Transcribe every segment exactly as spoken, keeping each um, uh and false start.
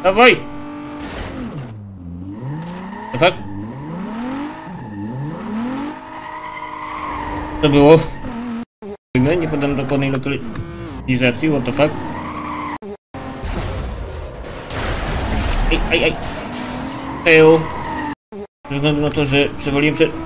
Dawaj! To fakt? To było? Nie podam dokładnej lokalizacji, what the fuck? Ej, ej, ej! Eju! Ze względu na to, że przewaliłem przed...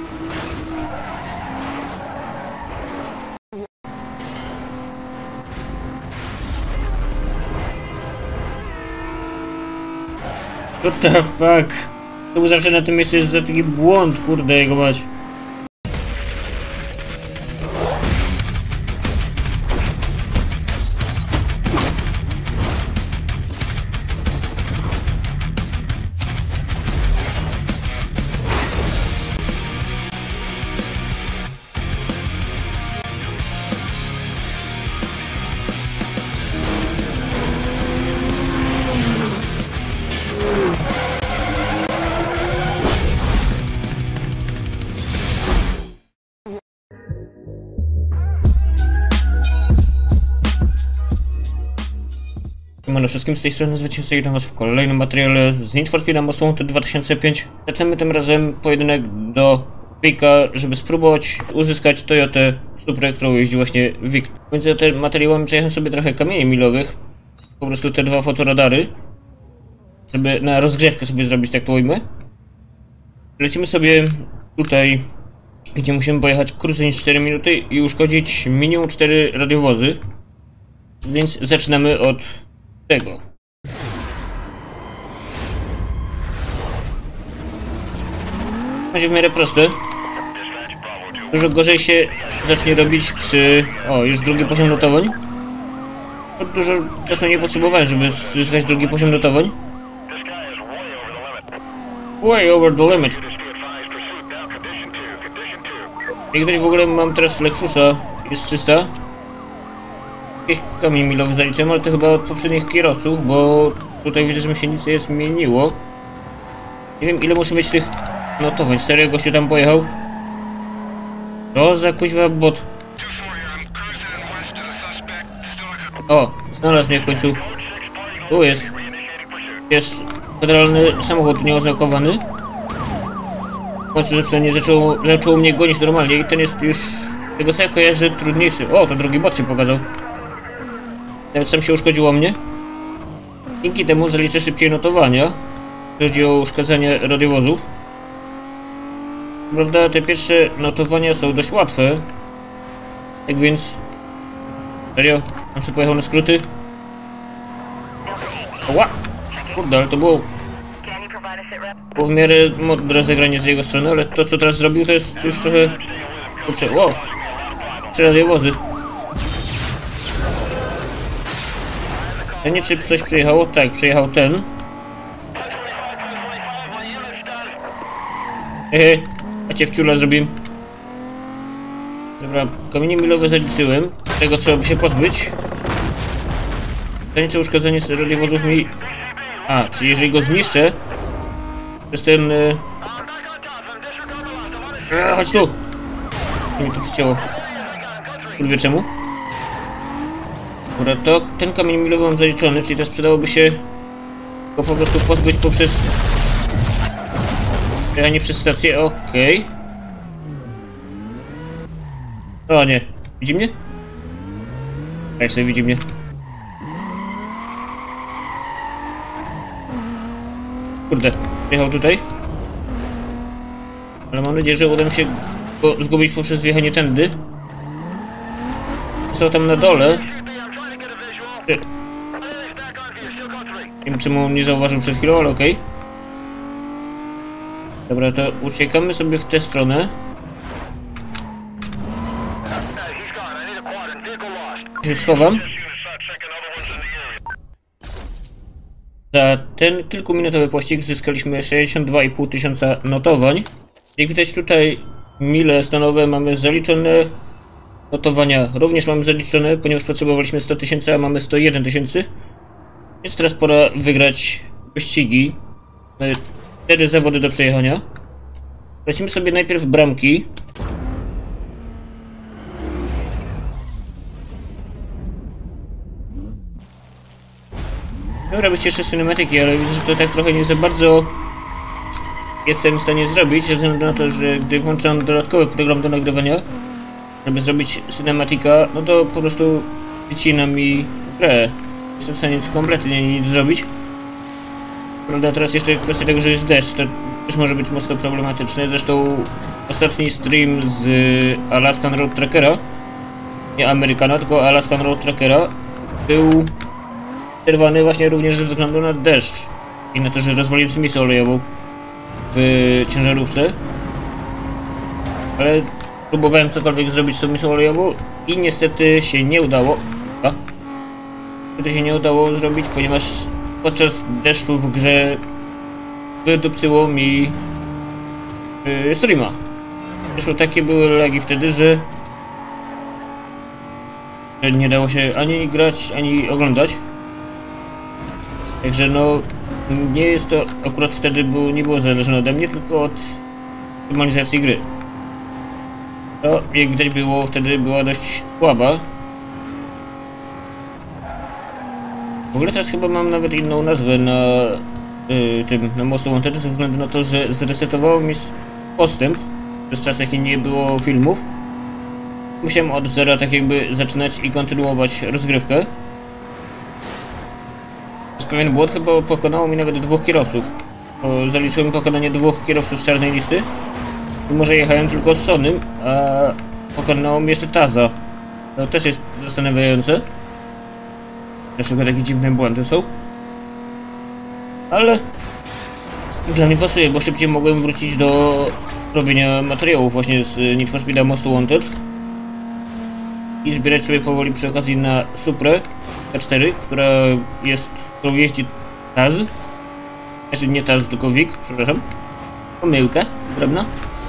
What the fuck? To był zawsze na tym miejscu jest za taki błąd, kurde, jego mać. Siemano wszystkim, z tej strony Zwycięzca, witam was w kolejnym materiale z Need for Speed Most Wanted dwa tysiące pięć. Zaczynamy tym razem pojedynek do Vicka, żeby spróbować uzyskać Toyotę Suprę, którą jeździ właśnie Vic. Między tym materiałem przejechałem sobie trochę kamieni milowych, po prostu te dwa fotoradary, żeby na rozgrzewkę sobie zrobić, tak to ujmę. Lecimy sobie tutaj, gdzie musimy pojechać krócej niż cztery minuty i uszkodzić minimum cztery radiowozy, więc zaczynamy od tego. Będzie w miarę proste. Dużo gorzej się zacznie robić przy... O, już drugi poziom notowań. Dużo czasu nie potrzebowałem, żeby zyskać drugi poziom notowań. Way over the limit. Jak widać, w ogóle mam teraz Lexusa, jest trzysta. Jakieś kamień milowy zaliczyłem, ale to chyba od poprzednich kierowców, bo tutaj widzę, że mi się nic nie zmieniło. Nie wiem, ile muszę mieć tych notowań. Serio, gościu tam pojechał? To za kuźwa bot. O, znalazł mnie w końcu. Tu jest. Jest federalny samochód nieoznakowany. W końcu zaczyna, zaczął, zaczął mnie gonić normalnie i ten jest już, tego co ja kojarzę, trudniejszy. O, to drugi bot się pokazał. Nawet sam się uszkodziło mnie. Dzięki temu zaliczę szybciej notowania, jeśli chodzi o uszkadzanie radiowozów. Prawda, te pierwsze notowania są dość łatwe. Tak więc... Serio? Mam sobie pojechał na skróty? Oła! Kurde, ale to było... Było w miarę mądre zagranie z jego strony, ale to co teraz zrobił, to jest już trochę... Kurczę, wow! Trzy radiowozy. Ja nie, czy coś przyjechało? Tak, przyjechał ten. Hehe, a cię wciula zrobiłem. Dobra, kamienie milowe zaliczyłem. Tego trzeba by się pozbyć. Zanicze uszkodzenie radiowozów mi... A, czyli jeżeli go zniszczę... To jest ten... Yy... A, chodź tu! Nie mi tu przycięło. Nie wiem czemu. Dobra, to ten kamień milowy mam zaliczony, czyli teraz przydałoby się go po prostu pozbyć poprzez jechanie przez stację, okej. Okay. O nie, widzi mnie? Tak sobie widzi mnie. Kurde, jechał tutaj. Ale mam nadzieję, że uda mi się go zgubić poprzez wjechanie tędy. Są tam na dole. Nie wiem, czemu nie zauważył przed chwilą, ale okej. Okay. Dobra, to uciekamy sobie w tę stronę. Się schowam. Za ten kilkuminutowy pościg zyskaliśmy sześćdziesiąt dwa i pół tysiąca notowań. Jak widać tutaj mile stanowe mamy zaliczone. Notowania również mamy zaliczone, ponieważ potrzebowaliśmy sto tysięcy, a mamy sto jeden tysięcy. Więc teraz pora wygrać wyścigi. Mamy cztery zawody do przejechania. Lecimy sobie najpierw bramki. chciałem robić jeszcze cinematyki, ale widzę, że to tak trochę nie za bardzo jestem w stanie zrobić, ze względu na to, że gdy włączam dodatkowy program do nagrywania, żeby zrobić cinematika, no to po prostu wycina mi grę. Nie jestem w stanie nic kompletnie nic zrobić. Prawda, teraz jeszcze kwestia tego, że jest deszcz, to też może być mocno problematyczne. Zresztą ostatni stream z Alaskan Road Trackera, nie Amerykana, tylko Alaskan Road Trackera, był przerwany właśnie również ze względu na deszcz i na to, że rozwaliłem sobie misę olejową w ciężarówce. Ale próbowałem cokolwiek zrobić z tą misą olejową i niestety się nie udało. A? Niestety się nie udało zrobić, ponieważ podczas deszczu w grze wydupcyło mi yy, streama. Zresztą takie były lagi wtedy, że, że nie dało się ani grać, ani oglądać. Także no, nie jest to akurat wtedy było, nie było zależne ode mnie, tylko od optymalizacji gry. To, jak widać było, wtedy była dość słaba. W ogóle teraz chyba mam nawet inną nazwę na y, tym, na Most Wanted, ze względu na to, że zresetowało mi postęp przez czas, jaki nie było filmów. Musiałem od zera tak jakby zaczynać i kontynuować rozgrywkę. Z pewien błąd chyba pokonało mi nawet dwóch kierowców. Bo zaliczyło mi pokonanie dwóch kierowców z czarnej listy. Mimo że jechałem tylko z Sonym, a pokonało mi jeszcze Taza. To też jest zastanawiające. Dlaczego takie dziwne błędy są? Ale dla mnie pasuje, bo szybciej mogłem wrócić do robienia materiałów właśnie z Need for Speed'a Most Wanted i zbierać sobie powoli przy okazji na Suprę K cztery, która jest, którą jeździ Taz. Znaczy nie Taz, tylko Wik, przepraszam. Pomyłka drobna.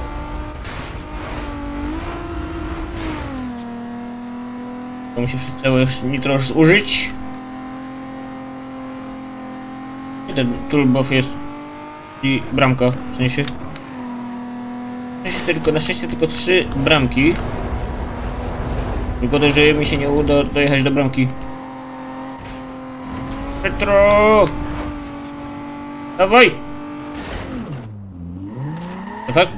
To musi całe nitro użyć. I ten toolbuff jest i bramka, w sensie. Na szczęście tylko, na szczęście tylko trzy bramki. Tylko to, że mi się nie uda dojechać do bramki. Petro! Dawaj! The fuck?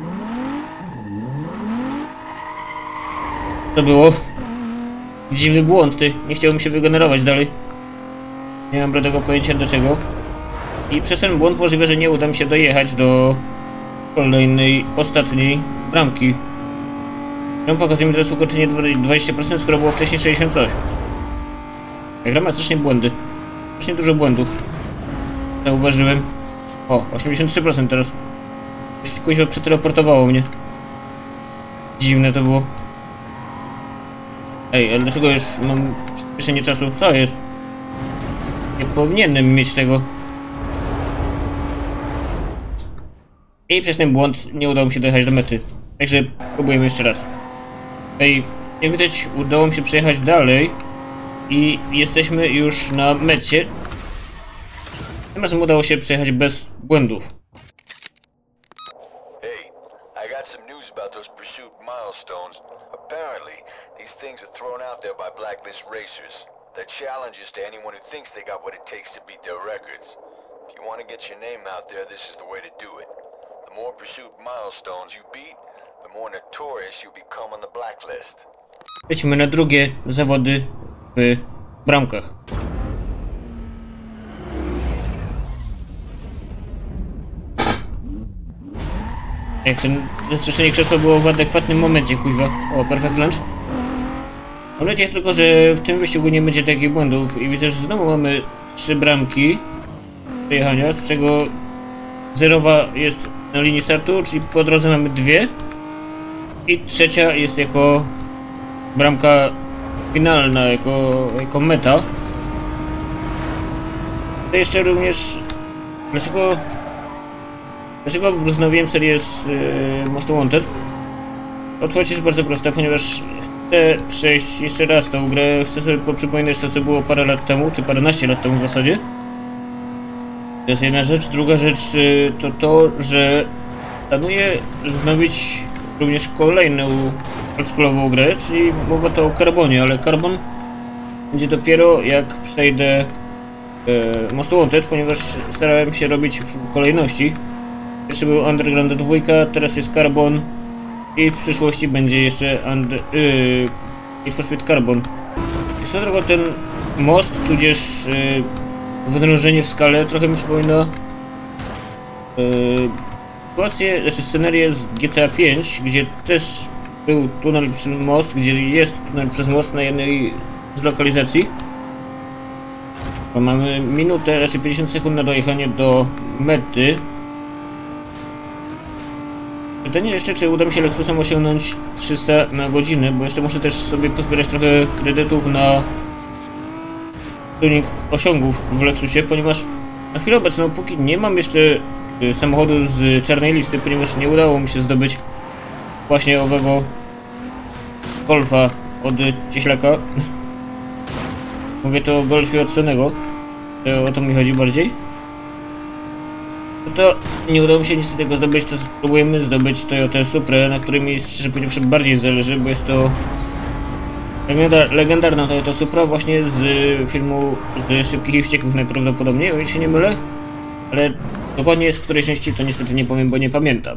To było? Dziwny błąd, ty. Nie chciałem się wygenerować dalej. Nie mam bladego pojęcia do czego. I przez ten błąd możliwe, że nie uda mi się dojechać do kolejnej, ostatniej bramki. Ją pokazuje mi teraz ukończenie dwadzieścia procent, skoro było wcześniej sześćdziesiąt coś. Ta gra ma strasznie błędy. Strasznie dużo błędów. Zauważyłem. O, osiemdziesiąt trzy procent teraz. Coś kuźwa przeteleportowało mnie. Dziwne to było. Ej, ale dlaczego już mam przyspieszenie czasu? Co jest? Nie powinienem mieć tego. I przez ten błąd nie udało mi się dojechać do mety. Także próbujemy jeszcze raz. Ej, jak widać udało mi się przejechać dalej. I jesteśmy już na mecie. Tym razem udało się przejechać bez błędów. Hey, I got some news about those pursuit milestones. Apparently, these things are thrown out there by blacklist racers. The challenge is to anyone who thinks they got what it takes to beat their records. If you want to get your name out there, this is the way to do it. The more pursuit milestones you beat, the more notorious you become on the blacklist. Lecimy na drugie zawody w bramkach. Jak ten zastrzeżenie krzesła było w adekwatnym momencie, kuźwa. O, perfect lunch. Mam nadzieję tylko, że w tym wyścigu nie będzie takich błędów i widzę, że znowu mamy trzy bramki przejechania, z czego zerowa jest na linii startu, czyli po drodze mamy dwie i trzecia jest jako bramka finalna, jako, jako meta. To jeszcze również dlaczego dlaczego wznowiłem serię z yy, Most Wanted? Odpowiedź jest bardzo prosta, ponieważ chcę przejść jeszcze raz tą grę, chcę sobie poprzypominać to, co było parę lat temu, czy paręnaście lat temu w zasadzie. To jest jedna rzecz. Druga rzecz yy, to to, że planuję wznowić również kolejną oldschoolową grę, czyli mowa to o Carbonie, ale Carbon będzie dopiero jak przejdę e, Most Wanted, ponieważ starałem się robić w kolejności. Jeszcze był Underground dwa, teraz jest Carbon i w przyszłości będzie jeszcze under, yy, Need for Speed Carbon. Swoją drogą ten most, tudzież yy, wydrążenie w skale trochę mi przypomina yy, sytuację, znaczy scenerię z G T A pięć, gdzie też był tunel przez most, gdzie jest tunel przez most na jednej z lokalizacji. Bo mamy minutę, raczej pięćdziesiąt sekund na dojechanie do mety. Pytanie jeszcze, czy uda mi się Lexusem osiągnąć trzysta na godzinę, bo jeszcze muszę też sobie pozbierać trochę kredytów na tuning osiągów w Lexusie, ponieważ na chwilę obecną, póki nie mam jeszcze samochodu z czarnej listy, ponieważ nie udało mi się zdobyć właśnie owego Golfa od Cieślaka. Mówię to o Golfie od Sonego, o to mi chodzi bardziej. No to nie udało mi się niestety tego zdobyć, to spróbujemy zdobyć Toyotę Suprę, na której mi szczerze powiedziawszy bardziej zależy, bo jest to legenda legendarna Toyota Supra właśnie z filmu z Szybkich i Wściekłych najprawdopodobniej, o ile się nie mylę. Ale dokładnie z której części to niestety nie powiem, bo nie pamiętam.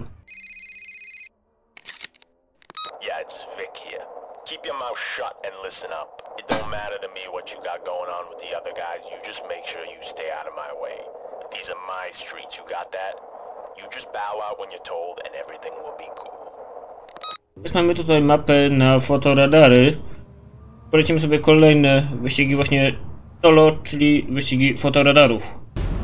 Yeah, it's Vic here. Keep your mouth shut and listen up. It don't matter to me what you got going on with the other guys, you just make sure you stay out of my way. These are my streets, you got that? You just bow out when you're told and everything will be cool. Teraz mamy tutaj mapę na fotoradary. Polecimy sobie kolejne wyścigi właśnie solo, czyli wyścigi fotoradarów.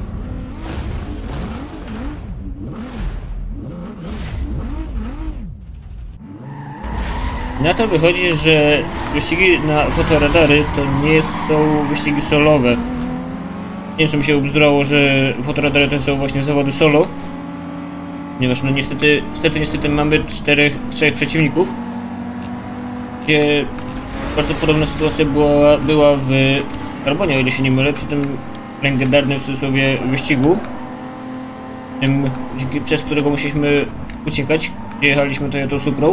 Na to wychodzi, że wyścigi na fotoradary to nie są wyścigi solowe. Nie wiem, co mi się ubzdrało, że fotoradary to są właśnie zawody solo. Ponieważ no niestety, niestety, niestety mamy czterech, trzech przeciwników. Gdzie bardzo podobna sytuacja była, była w Carbonie, o ile się nie mylę, przy tym legendarnym w cudzysłowie wyścigu. Tym, przez którego musieliśmy uciekać, gdzie jechaliśmy Toyotą Suprą.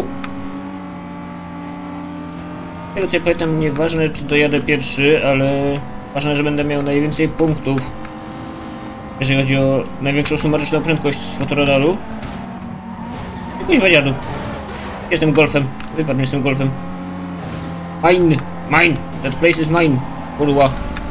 Z tego co ja pamiętam, nieważne czy dojadę pierwszy, ale ważne, że będę miał najwięcej punktów, jeżeli chodzi o największą sumaryczną prędkość z fotoradaru. Jakoś wadziadu. Jestem Golfem. Wypadł, jestem Golfem. Mine! Mine! That place is mine! Kurwa.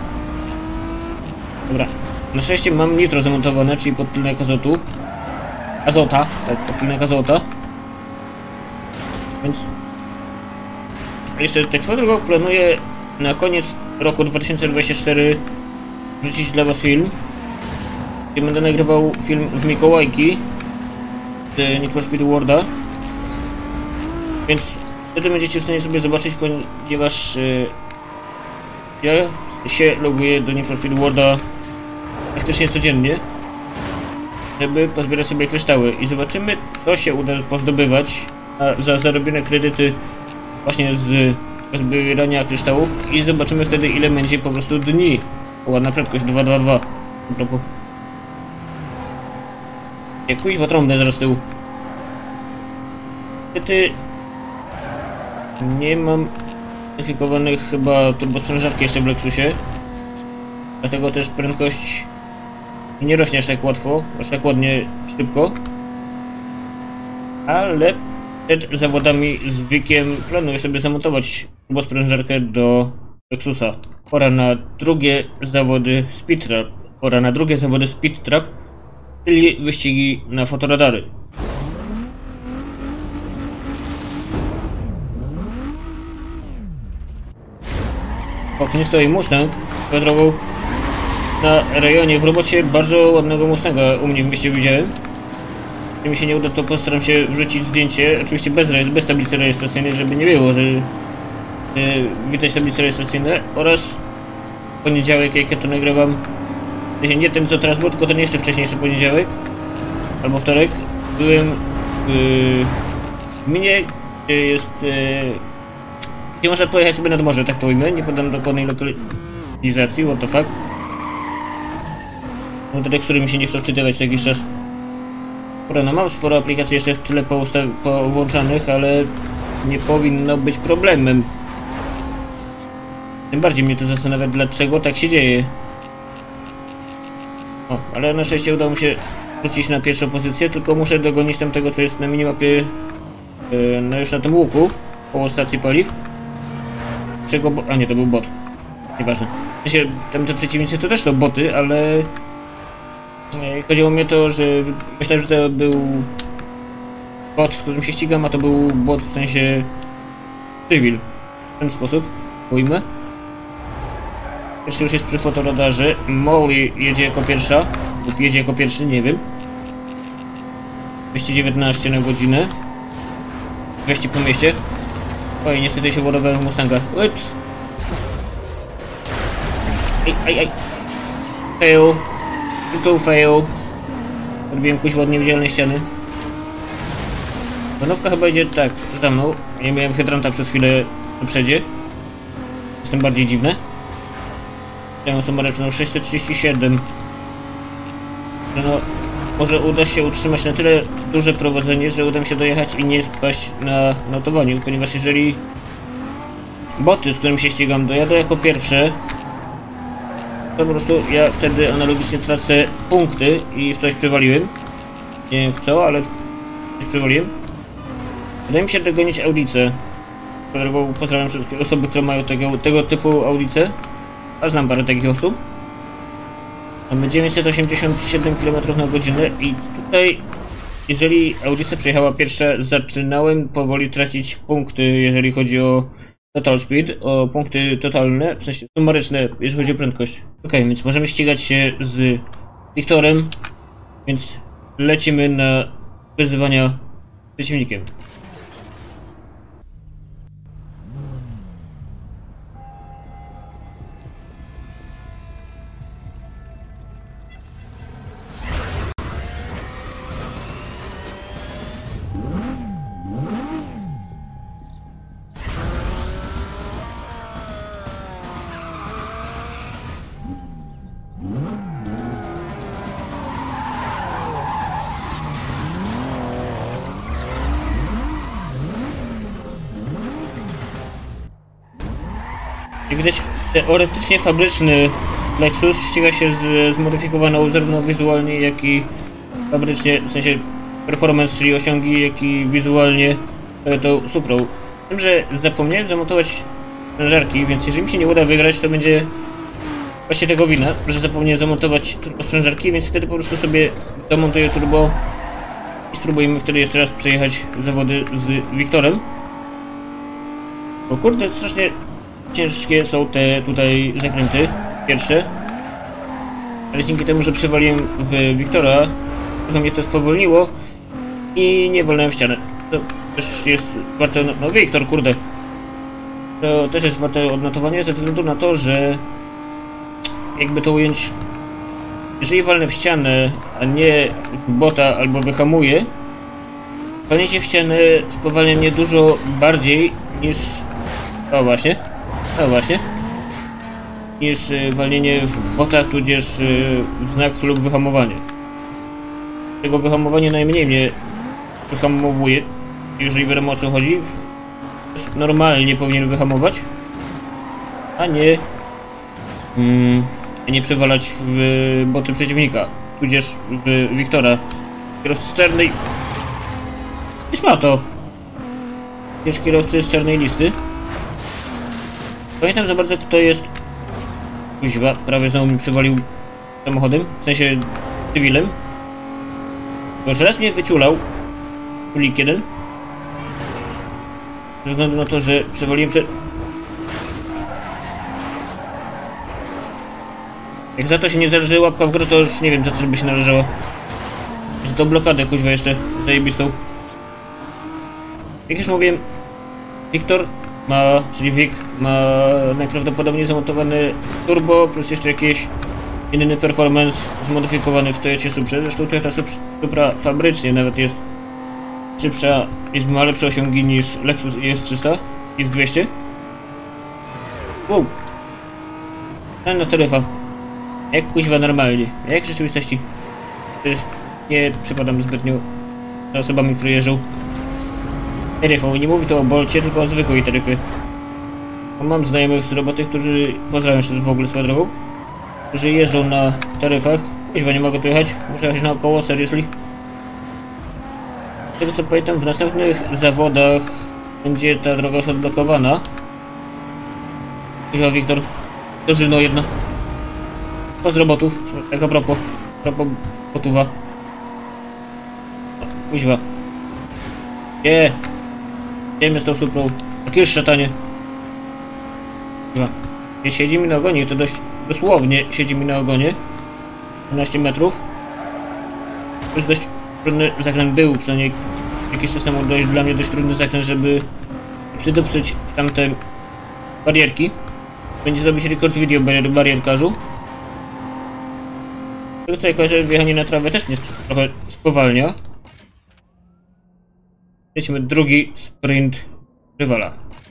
Dobra. Na szczęście mam nitro zamontowane, czyli podtylnek azotu. Azota. Tak, podtylnek azota. Więc... jeszcze tak swoją drogą planuję na koniec roku dwa tysiące dwudziestego czwartego wrzucić dla was film, gdzie będę nagrywał film w Mikołajki z Need for Speed Worlda, więc wtedy będziecie w stanie sobie zobaczyć, ponieważ yy, ja się loguję do Need for Speed Worlda praktycznie codziennie, żeby pozbierać sobie kryształy i zobaczymy, co się uda pozdobywać a za zarobione kredyty właśnie z zbierania kryształów i zobaczymy wtedy, ile będzie po prostu dni. Ładna prędkość dwa dwa dwa. A propos. Jak kuźwa trąbnę zaraz z tyłu. Niestety nie mam modyfikowanych chyba turbosprężarki jeszcze w Lexusie. Dlatego też prędkość nie rośnie aż tak łatwo, aż tak ładnie szybko. Ale przed zawodami z Viciem planuję sobie zamontować turbosprężarkę do Lexusa. Pora na drugie zawody Speed Trap. Pora na drugie zawody Speed Trap, czyli wyścigi na fotoradary. W oknie stoi Mustang, swoją drogą na rejonie w robocie bardzo ładnego Mustanga u mnie w mieście widziałem. Jeśli mi się nie uda, to postaram się wrzucić zdjęcie, oczywiście bez, bez tablicy rejestracyjnej, żeby nie było, że yy, widać tablice rejestracyjne, oraz w poniedziałek, jak ja to nagrywam, nie tym co teraz było, tylko ten jeszcze wcześniejszy poniedziałek albo wtorek, byłem yy, w gminie, gdzie jest yy, gdzie można pojechać sobie nad morze, tak to ujmę, nie podam dokładnej lokalizacji, what the fuck. No te tekstury mi się nie chcą wczytywać co jakiś czas. Dobra, no mam sporo aplikacji jeszcze w tyle powłączanych, ale nie powinno być problemem. Tym bardziej mnie to zastanawia, dlaczego tak się dzieje. O, ale na szczęście udało mi się wrócić na pierwszą pozycję, tylko muszę dogonić tamtego, co jest na minimapie, yy, no już na tym łuku, koło stacji paliw. Czego bo... A nie, to był bot. Nieważne. W sensie, tam te przeciwnicy to też są boty, ale... Yy, chodziło mi o to, że myślałem, że to był bot, z którym się ścigam, a to był bot w sensie cywil. W ten sposób ujmę. Jeszcze już jest przy fotoradarze. Molly jedzie jako pierwsza, lub jedzie jako pierwszy, nie wiem. dwieście dziewiętnaście na godzinę. dwieście po mieście. Oj, niestety się ładowałem w Mustanga. Ups. Ej, ej, ej. Fail. Tylko fail. Odbiłem kuś ładnie widzialne ściany. Banówka chyba idzie tak, za mną. Ja miałem hydrant przez chwilę na przedzie. Jest tym bardziej dziwne. Tę sumaryczną sześćset trzydzieści siedem. Że no, może uda się utrzymać na tyle duże prowadzenie, że uda mi się dojechać i nie spaść na notowaniu, ponieważ jeżeli boty, z którym się ścigam, dojadę jako pierwsze, to po prostu ja wtedy analogicznie tracę punkty i w coś przewaliłem. Nie wiem w co, ale coś przewaliłem. Wydaje mi się dogonić Audicę. Którego pozdrawiam wszystkie osoby, które mają tego, tego typu Audicę. A znam parę takich osób. Mamy dziewięćset osiemdziesiąt siedem kilometrów na godzinę i tutaj, jeżeli Audica przejechała pierwsza, zaczynałem powoli tracić punkty, jeżeli chodzi o total speed, o punkty totalne, w sensie sumaryczne, jeżeli chodzi o prędkość. Ok, więc możemy ścigać się z Wiktorem, więc lecimy na wyzywania przeciwnikiem. Jak widać, teoretycznie fabryczny Lexus ściga się z zmodyfikowaną zarówno wizualnie, jak i fabrycznie, w sensie performance, czyli osiągi, jak i wizualnie tą Suprą. Z tym, że zapomniałem zamontować sprężarki, więc jeżeli mi się nie uda wygrać, to będzie właśnie tego wina, że zapomniałem zamontować turbo sprężarki, więc wtedy po prostu sobie domontuję turbo i spróbujemy wtedy jeszcze raz przejechać zawody z Wiktorem. Bo kurde, strasznie ciężkie są te tutaj zakręty pierwsze, ale dzięki temu, że przewaliłem w Wiktora, trochę mnie to spowolniło i nie wolnałem w ścianę. To też jest warte, no Wiktor, kurde, to też jest warte odnotowania ze względu na to, że jakby to ująć, jeżeli walnę w ścianę, a nie w bota albo wyhamuję, walnięcie w ścianę spowalnia mnie dużo bardziej niż, o właśnie, no właśnie, niż y, walnienie w bota, tudzież y, w znak lub wyhamowanie. Tego wyhamowanie najmniej mnie wyhamowuje, jeżeli wiadomo o co chodzi. Też normalnie powinien wyhamować, a nie mm, nie przewalać w boty przeciwnika, tudzież w Wiktora. Kierowcy z czarnej... Już ma to! Też kierowcy z czarnej listy. Pamiętam za bardzo, kto jest... Kuźwa, prawie znowu mi przewalił samochodem, w sensie cywilem. Bo już raz mnie wyciulał kulik jeden. Ze względu na to, że przewaliłem przed... Jak za to się nie zależy łapka w górę, to już nie wiem, za co by się należało. Za tą blokadę, kuźwa, jeszcze zajebistą. Jak już mówiłem, Wiktor ma, czyli Wik, ma najprawdopodobniej zamontowany turbo, plus jeszcze jakieś inny performance zmodyfikowany w Toyocie Suprze. Zresztą Toyota Supra fabrycznie nawet jest szybsza, jest, ma lepsze osiągi niż Lexus I S trzysta, I S dwieście. Wow! Na taryfa. Jak kuźwa normalnie, jak w rzeczywistości. Nie przypadam zbytnio za osobami, które jeżdżą taryfą. I nie mówi to o Bolcie, tylko o zwykłej taryfy. Mam znajomych z roboty, którzy, pozdrawiam się w ogóle swoją drogą, którzy jeżdżą na taryfach, Kuźwa, nie mogę tu jechać. Muszę jechać naokoło, seriously. Z tego co pamiętam, w następnych zawodach będzie ta droga już odblokowana. Kuźwa, Wiktor. Dożyno jedno. Pozdro botów. Tak a propos. A propos botuwa. Kuźwa. Nie. Wiemy z tą suprą. Takie szatanie. Kuźwa. Nie siedzi mi na ogonie, to dość dosłownie siedzi mi na ogonie. dwanaście metrów. To jest dość trudny zakręt, był przynajmniej jakiś czas temu dość dla mnie dość trudny zakręt, żeby przydopsyć tamte barierki. Będzie zrobić rekord wideo barier barierkarzu. Z tego co ja kojarzę, wjechanie na trawę też mnie trochę spowalnia. Lecimy drugi sprint rywala.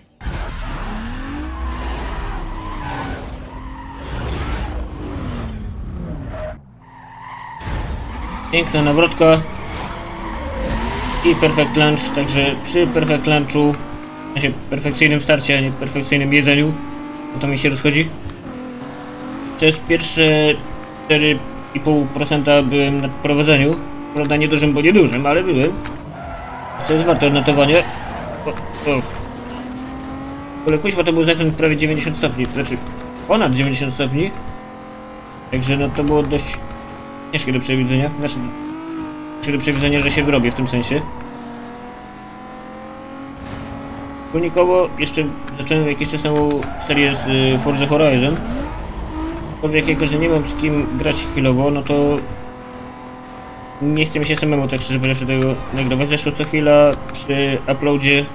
Piękna nawrotka i perfect lunch, także przy perfect lunchu, znaczy perfekcyjnym starcie, a nie perfekcyjnym jedzeniu, bo to mi się rozchodzi. Przez pierwsze cztery i pół procent byłem na prowadzeniu, prawda nie dużym, bo nie dużym, ale byłem. Co jest warte odnotowania. O, o. Ale kuźwa to był zakręt prawie dziewięćdziesiąt stopni, znaczy ponad dziewięćdziesiąt stopni. Także no to było dość ciężkie do przewidzenia, znaczy ciężkie do przewidzenia, że się wyrobię w tym sensie. Unikowo jeszcze zacząłem jakiś czas temu serię z y, Forza Horizon. Powiem jako, że nie mam z kim grać chwilowo, no to nie chce mi się samemu tak szczerze powiedziawszy tego nagrywać. Zresztą co chwila przy uploadzie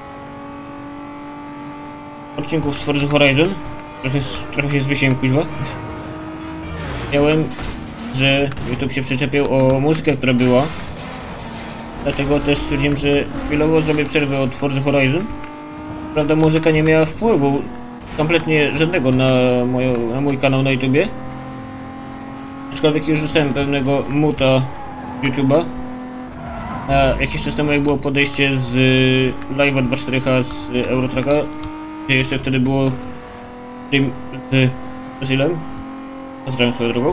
odcinków z Forza Horizon trochę, trochę się zwysiłem kuźwa. Miałem, że YouTube się przyczepiał o muzykę, która była. Dlatego też stwierdziłem, że chwilowo zrobię przerwę od Forza Horizon. Prawda, muzyka nie miała wpływu kompletnie żadnego na, moją, na mój kanał na YouTubie. Aczkolwiek już dostałem pewnego muta YouTube'a. A jakiś czas temu jak było podejście z live'a dwa cztery H z Eurotracka, gdzie jeszcze wtedy było stream z Brasilem. Pozdrawiam swoją drogą.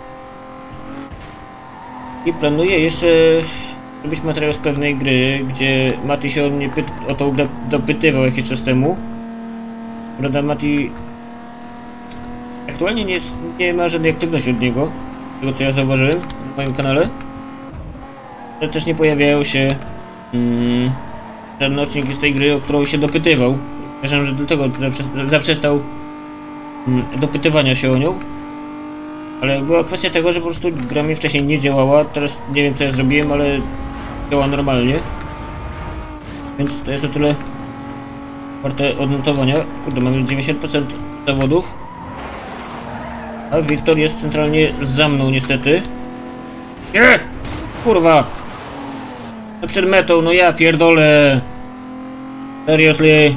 I planuję jeszcze robić materiał z pewnej gry, gdzie Mati się o mnie o tą grę dopytywał jakiś czas temu. Prawda, Mati aktualnie nie, nie ma żadnej aktywności od niego, tego co ja zauważyłem na moim kanale. Ale też nie pojawiają się mm, żadne odcinki z tej gry, o którą się dopytywał. Uważam, że dlatego zaprzestał mm, dopytywania się o nią. Ale była kwestia tego, że po prostu gra mi wcześniej nie działała, teraz nie wiem co ja zrobiłem, ale działa normalnie. Więc to jest o tyle warte odnotowania. Kurde, mamy dziewięćdziesiąt procent zawodów. A Wiktor jest centralnie za mną niestety. Nie! Kurwa! No przed metą, no ja pierdolę! Seriously?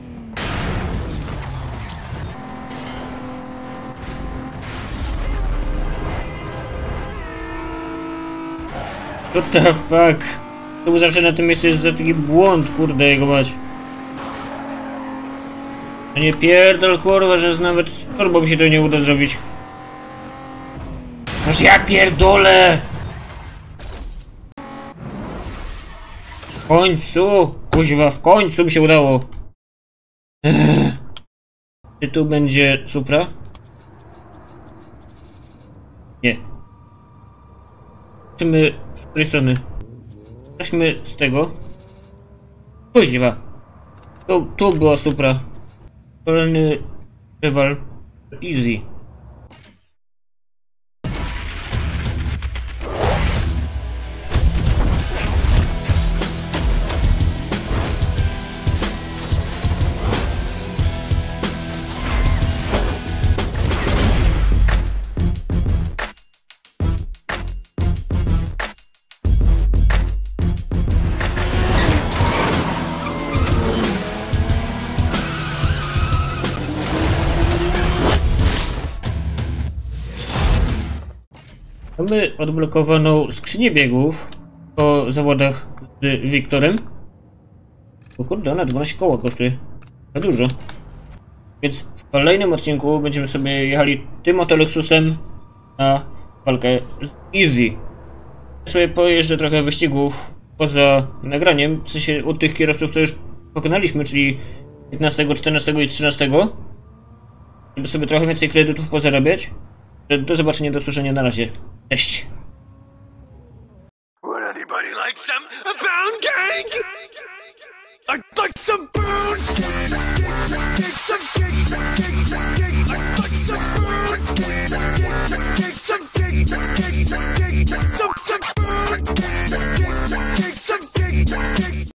What the fuck? To był zawsze na tym miejscu jest za taki błąd, kurde jego mać. No nie pierdol kurwa, że nawet z turbą mi się to nie uda zrobić. Aż ja pierdolę! W końcu! Kuźwa, w końcu mi się udało! Ech. Czy tu będzie Supra? Nie. Zobaczymy z której strony. Weźmy z tego. Kuźwa. Tu, tu była Supra. Kolejny rywal. Easy. Mamy odblokowaną skrzynię biegów po zawodach z Wiktorem. O kurde, ona dwanaście koła kosztuje. Za dużo. Więc w kolejnym odcinku będziemy sobie jechali tym oto Lexusem na walkę z Easy. Ja sobie pojeżdżę trochę wyścigów poza nagraniem, w sensie od tych kierowców, co już pokonaliśmy, czyli piętnastego, czternastego i trzynastego, żeby sobie trochę więcej kredytów pozarabiać. Do zobaczenia, do słyszenia, na razie. Cześć! Would anybody like some pound cake? I'd like some pound cake, some cake, some cake, some cake, some cake.